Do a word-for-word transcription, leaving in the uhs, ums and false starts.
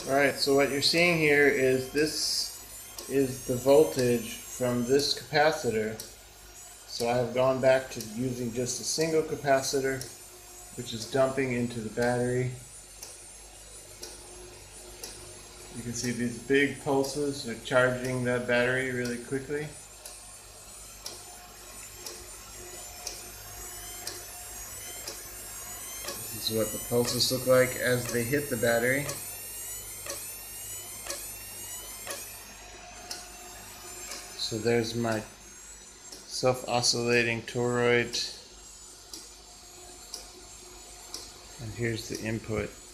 Alright, so what you're seeing here is this is the voltage from this capacitor. So I have gone back to using just a single capacitor, which is dumping into the battery. You can see these big pulses are charging that battery really quickly. This is what the pulses look like as they hit the battery. So there's my self-oscillating toroid, and here's the input.